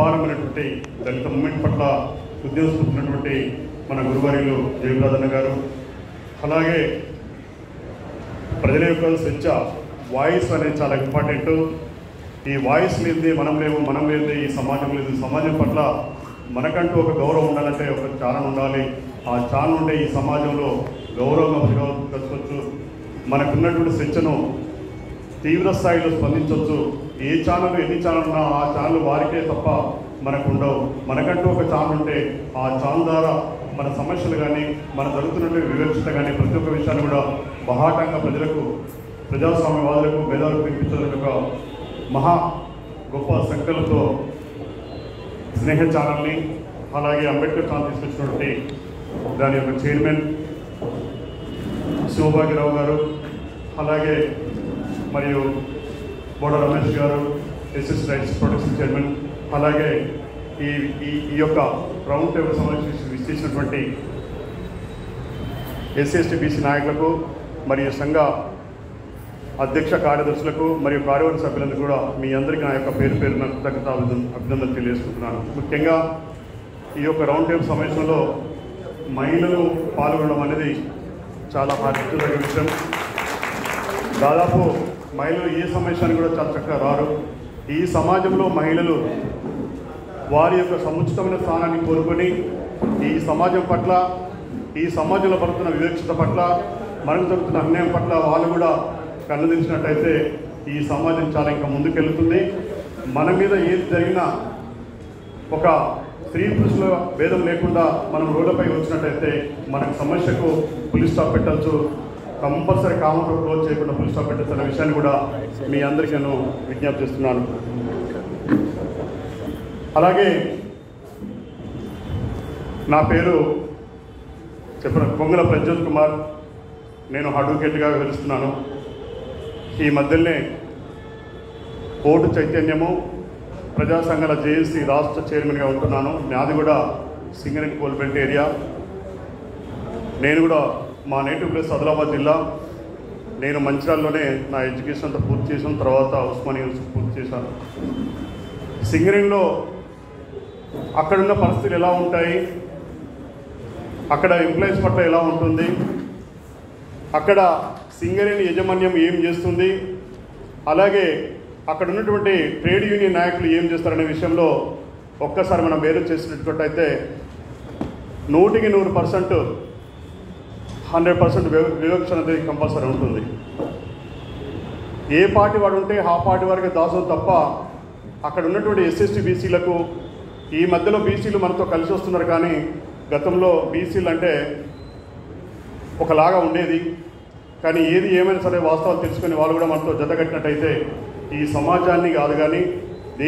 అపారమైనటువంటి దళిత మూమెంట్ పట్ల ఉద్యోగస్తున్నటువంటి మన గురువారిలు జయప్రదన్న గారు, అలాగే ప్రజల యొక్క స్వేచ్ఛ వాయిస్ అనేది చాలా ఇంపార్టెంట్. ఈ వాయిస్ లేనిదే మనం లేవు, మనం లేనిదే ఈ సమాజం లేదు. సమాజం పట్ల మనకంటూ ఒక గౌరవం ఉండాలంటే ఒక ఛానల్ ఉండాలి. ఆ ఛానల్ ఉంటే ఈ సమాజంలో గౌరవంగా బతకవచ్చు. మనకున్నటువంటి స్వేచ్ఛను తీవ్ర స్థాయిలో స్పందించవచ్చు. ఏ ఛానల్ ఎన్ని ఛానల్ ఉన్నా ఆ ఛానల్ వారికే తప్ప మనకు ఉండవు. మనకంటూ ఒక ఛానల్ ఉంటే ఆ ఛానల్ ద్వారా మన సమస్యలు కానీ మన జరుగుతున్నటువంటి వివక్షత కానీ ప్రతి ఒక్క విషయాన్ని కూడా బహాటంగా ప్రజలకు, ప్రజాస్వామ్యవాదులకు, పేదలకు వినిపించడానికి ఒక మహా గొప్ప సంకల్పంతో స్నేహ ఛానల్ని, అలాగే అంబేద్కర్ ఛానల్ తీసుకొచ్చినటువంటి దాని యొక్క చైర్మన్ శివభాగ్యరావు గారు, అలాగే మరియు బోడ రమేష్ గారు, ఎస్ఎస్ రైట్స్ ప్రొటెక్షన్ చైర్మన్, అలాగే ఈ యొక్క రౌండ్ టేబుల్ సమావేశం విచ్చేసినటువంటి ఎస్సీ బీసీ నాయకులకు మరియు సంఘ అధ్యక్ష కార్యదర్శులకు మరియు కార్యవర్గ సభ్యులందరూ కూడా మీ అందరికీ నా యొక్క పేరు పేరున కృతజ్ఞత అభినందనలు తెలియజేసుకుంటున్నాను. ముఖ్యంగా ఈ యొక్క రౌండ్ టేబుల్ సమావేశంలో మహిళలు పాల్గొనడం అనేది చాలా హర్షించదగ్గ విషయం. దాదాపు మహిళలు ఏ సమావేశానికి కూడా చాలా చక్కగా రారు. ఈ సమాజంలో మహిళలు వారి యొక్క సముచితమైన స్థానాన్ని కోరుకొని ఈ సమాజం పట్ల, ఈ సమాజంలో పడుతున్న వివక్షత పట్ల, మనకు జరుగుతున్న అన్యాయం పట్ల వాళ్ళు కూడా కన్నుదించినట్టయితే ఈ సమాజం చాలా ఇంకా ముందుకెళ్తుంది. మన మీద ఏది జరిగినా ఒక స్త్రీ పురుషుల భేదం లేకుండా మనం రోడ్లపై వచ్చినట్టయితే మనకు సమస్యకు పులి స్టాప్ పెట్టచ్చు. కంపల్సరీ కామంతో క్లోజ్ చేయకుండా పులి స్టాప్ పెట్టచ్చు అనే విషయాన్ని కూడా మీ అందరికీ నేను విజ్ఞప్తి చేస్తున్నాను. అలాగే నా పేరు చెప్పిన కొంగల ప్రజ్యోత్ కుమార్, నేను అడ్వకేట్గా వివరిస్తున్నాను. ఈ మధ్యలోనే ఓటు చైతన్యము ప్రజా సంఘాల జేఏసీ రాష్ట్ర చైర్మన్గా ఉంటున్నాను. నాది కూడా సింగరేణి కోల్బెల్ట్ ఏరియా. నేను కూడా మా నేటివ్ ప్లేస్ ఆదిలాబాద్ జిల్లా. నేను మంచిర్యాలలోనే నా ఎడ్యుకేషన్ అంతా పూర్తి చేసిన తర్వాత ఉస్మానియా యూనివర్సిటీ పూర్తి చేశాను. సింగరేణిలో అక్కడున్న పరిస్థితులు ఎలా ఉంటాయి, అక్కడ ఎంప్లాయీస్ పట్ల ఎలా ఉంటుంది, అక్కడ సింగరేణి యాజమాన్యం ఏం చేస్తుంది, అలాగే అక్కడ ఉన్నటువంటి ట్రేడ్ యూనియన్ నాయకులు ఏం చేస్తారనే విషయంలో ఒక్కసారి మనం వేరు చేసినట్టయితే 100% 100% వివక్ష అనేది కంపల్సరీ ఉంటుంది. ఏ పార్టీ వాడు ఉంటే ఆ పార్టీ వారికి దాసం తప్ప అక్కడ ఉన్నటువంటి ఎస్సీ బీసీలకు, ఈ మధ్యలో బీసీలు మనతో కలిసి వస్తున్నారు, కానీ గతంలో బీసీలు అంటే ఒకలాగా ఉండేది. కానీ ఏది ఏమైనా సరే వాస్తవాలు తెలుసుకొని వాళ్ళు కూడా మనతో జతకట్టినట్టయితే ఈ సమాజాన్ని కాదు కానీ